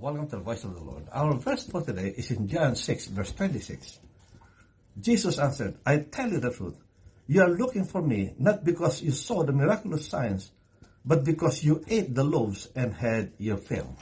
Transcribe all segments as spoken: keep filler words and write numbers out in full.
Welcome to the Voice of the Lord. Our verse for today is in John six, verse twenty-six. Jesus answered, I tell you the truth. You are looking for me, not because you saw the miraculous signs, but because you ate the loaves and had your fill.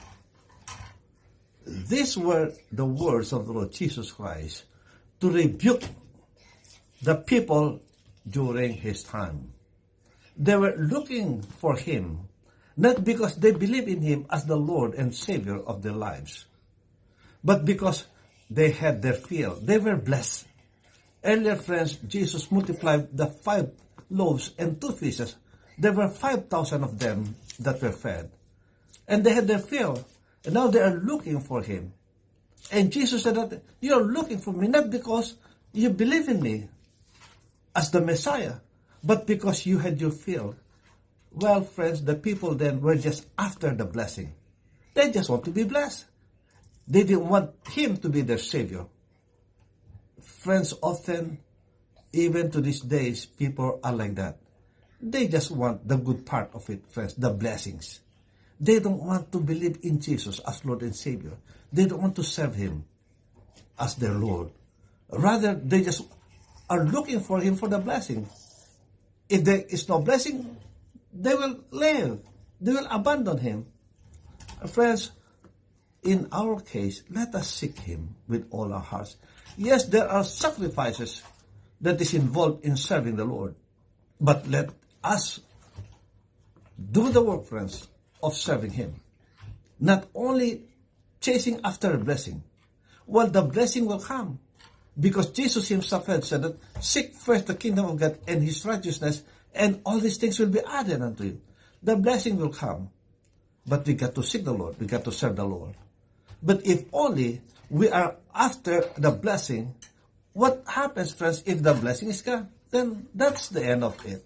These were the words of the Lord Jesus Christ to rebuke the people during his time. They were looking for him, not because they believe in him as the Lord and Savior of their lives, but because they had their fill. They were blessed. Earlier, friends, Jesus multiplied the five loaves and two fishes. There were five thousand of them that were fed. And they had their fill. And now they are looking for him. And Jesus said that you are looking for me not because you believe in me as the Messiah, but because you had your fill. Well, friends, the people then were just after the blessing. They just want to be blessed. They didn't want him to be their Savior. Friends, often, even to these days, people are like that. They just want the good part of it, friends, the blessings. They don't want to believe in Jesus as Lord and Savior. They don't want to serve him as their Lord. Rather, they just are looking for him for the blessing. If there is no blessing, they will leave. They will abandon him. Friends, in our case, let us seek him with all our hearts. Yes, there are sacrifices that is involved in serving the Lord. But let us do the work, friends, of serving him. Not only chasing after a blessing. Well, the blessing will come. Because Jesus himself had said that, seek first the kingdom of God and his righteousness, and all these things will be added unto you. The blessing will come. But we got to seek the Lord. We got to serve the Lord. But if only we are after the blessing, what happens, friends, if the blessing is gone? Then that's the end of it.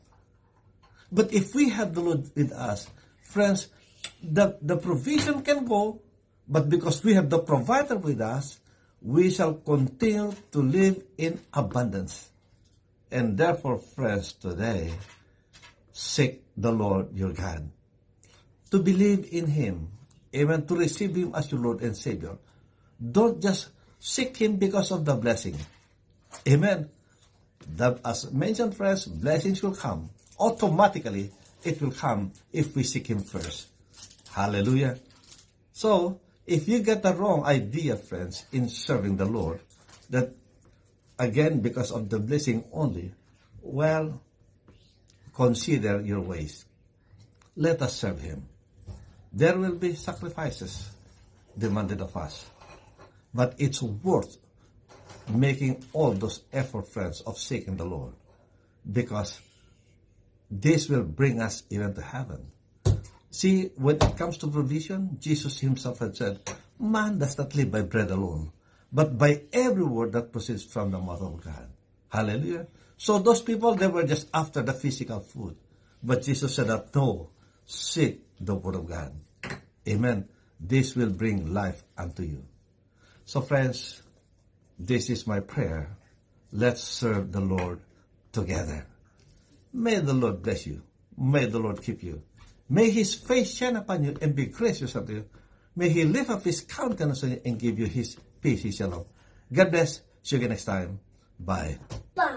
But if we have the Lord with us, friends, the, the provision can go, but because we have the provider with us, we shall continue to live in abundance. And therefore, friends, today, seek the Lord your God. To believe in him, even to receive him as your Lord and Savior. Don't just seek him because of the blessing. Amen. The, as mentioned, friends, blessings will come. Automatically, it will come if we seek him first. Hallelujah. So, if you get the wrong idea, friends, in serving the Lord, that, again, because of the blessing only, well, consider your ways. Let us serve him. There will be sacrifices demanded of us. But it's worth making all those effort, friends, of seeking the Lord. Because this will bring us even to heaven. See, when it comes to provision, Jesus himself had said, man does not live by bread alone, but by every word that proceeds from the mouth of God. Hallelujah. So those people, they were just after the physical food. But Jesus said that, no, seek the word of God. Amen. This will bring life unto you. So friends, this is my prayer. Let's serve the Lord together. May the Lord bless you. May the Lord keep you. May his face shine upon you and be gracious unto you. May he lift up his countenance on you and give you his peace, his shalom. God bless. See you again next time. Bye. Bye.